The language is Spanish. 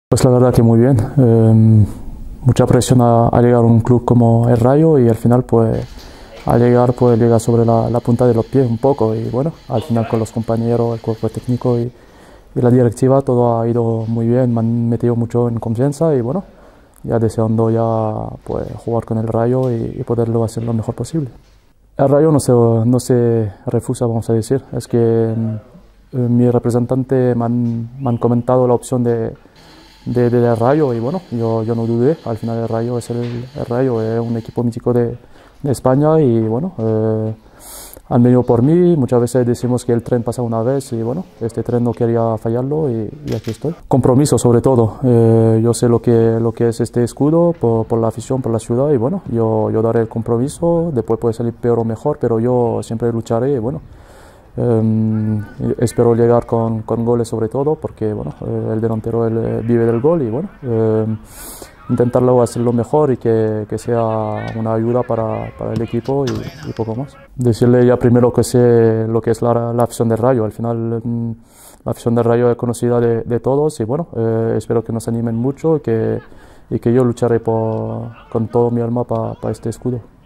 Pues la verdad que muy bien. Mucha presión a llegar a un club como el Rayo y al final pues al llegar pues llega sobre la punta de los pies un poco y bueno, al final con los compañeros, el cuerpo técnico y la directiva todo ha ido muy bien, me han metido mucho en confianza y bueno, ya deseando ya pues jugar con el Rayo y poderlo hacer lo mejor posible. El Rayo no se refusa, vamos a decir, es que mi representante me han comentado la opción del Rayo y bueno, yo no dudé, al final el Rayo es el Rayo, es un equipo mítico de España y bueno, han venido por mí, muchas veces decimos que el tren pasa una vez y bueno, este tren no quería fallarlo y aquí estoy. Compromiso sobre todo, yo sé lo que es este escudo por la afición, por la ciudad y bueno, yo daré el compromiso, después puede salir peor o mejor, pero yo siempre lucharé y bueno. Espero llegar con goles sobre todo porque bueno, el delantero él, vive del gol y bueno, intentarlo hacerlo mejor y que sea una ayuda para el equipo y poco más. Decirle ya primero que sé lo que es la afición del Rayo, al final la afición del Rayo es conocida de todos y bueno, espero que nos animen mucho y que yo lucharé con todo mi alma para este escudo.